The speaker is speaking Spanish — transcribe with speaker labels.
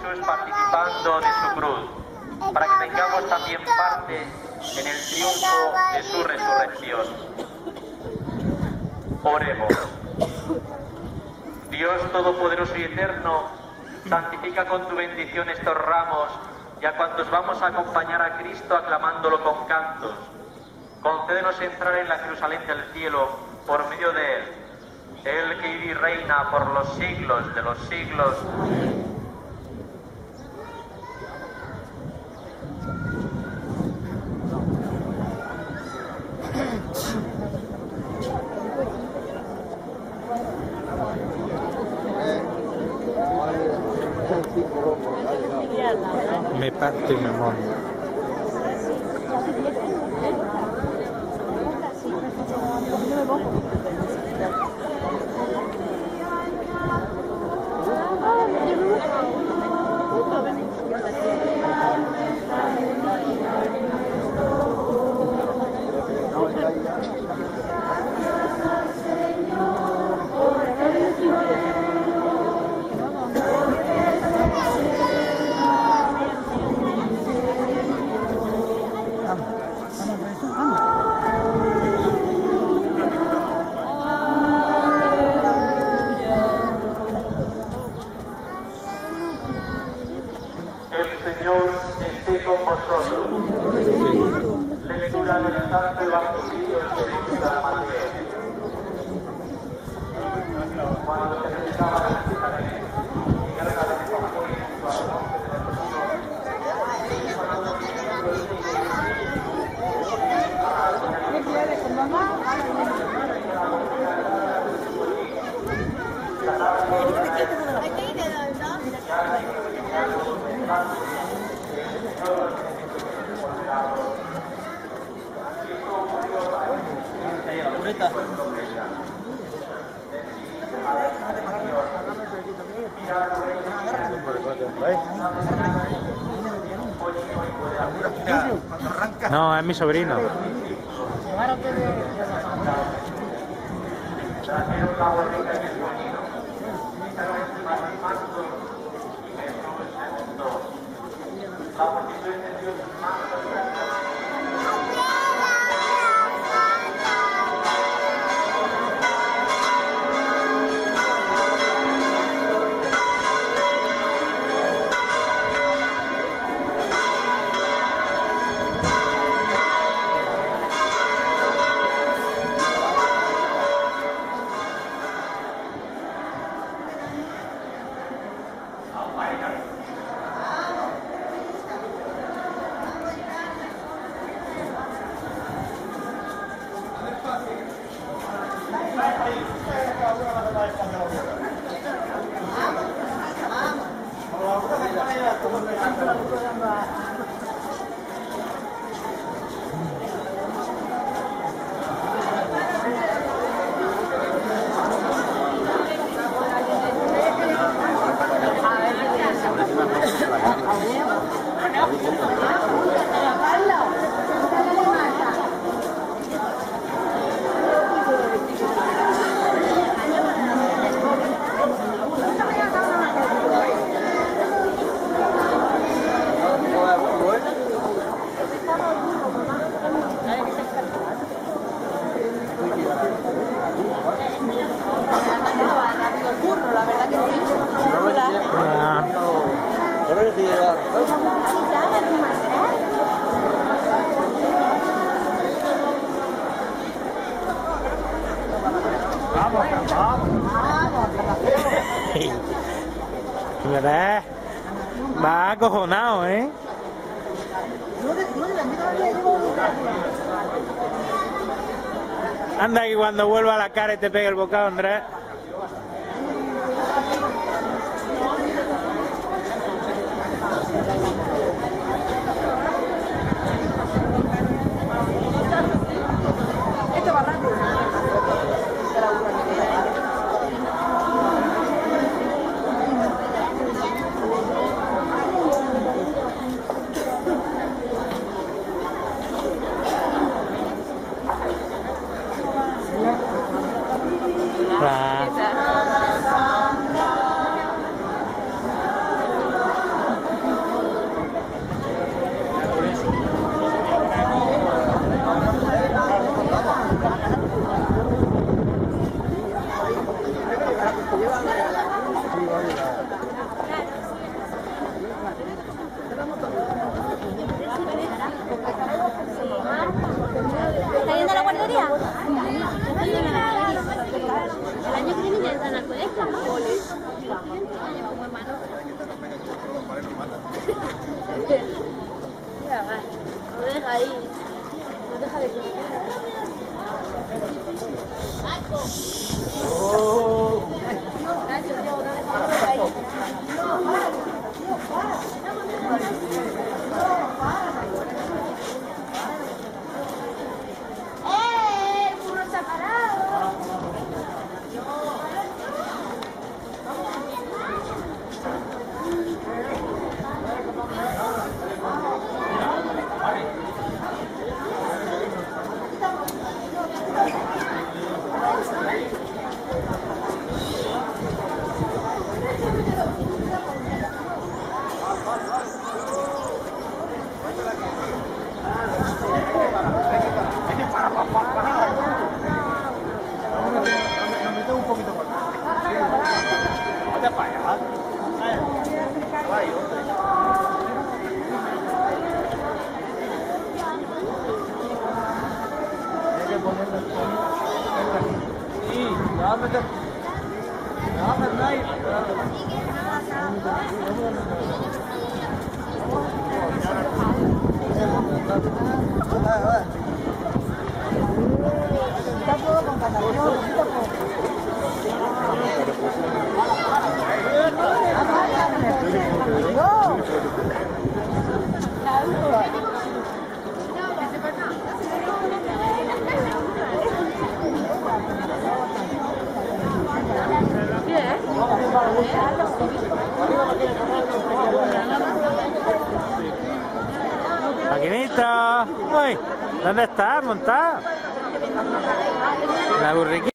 Speaker 1: Jesús participando de su cruz, para que tengamos también parte en el triunfo de su resurrección. Oremos. Dios Todopoderoso y Eterno, santifica con tu bendición estos ramos y a cuantos vamos a acompañar a Cristo aclamándolo con cantos. Concédenos entrar en la Jerusalén del cielo por medio de Él, Él que vive y reina por los siglos de los siglos.
Speaker 2: Me parte mi amor.
Speaker 1: Lectura del Santo Evangelio según San Mateo. Cuando se acercaba a Jerusalén, llegaron a Betfagé junto al monte de los
Speaker 2: No, es mi sobrino. ¿Verdad? Va acojonado, ¿eh? Anda que cuando vuelva a la cara y te pegue el bocado, Andrés.
Speaker 3: Esto va rápido.
Speaker 2: Claro.
Speaker 3: Ahí. No deja de crecer. Gracias, Diego, no deja de crecer ahí. ¡El burro está parado!
Speaker 2: Maquinita, uy, ¿dónde estás? ¿Montado? La burriquita.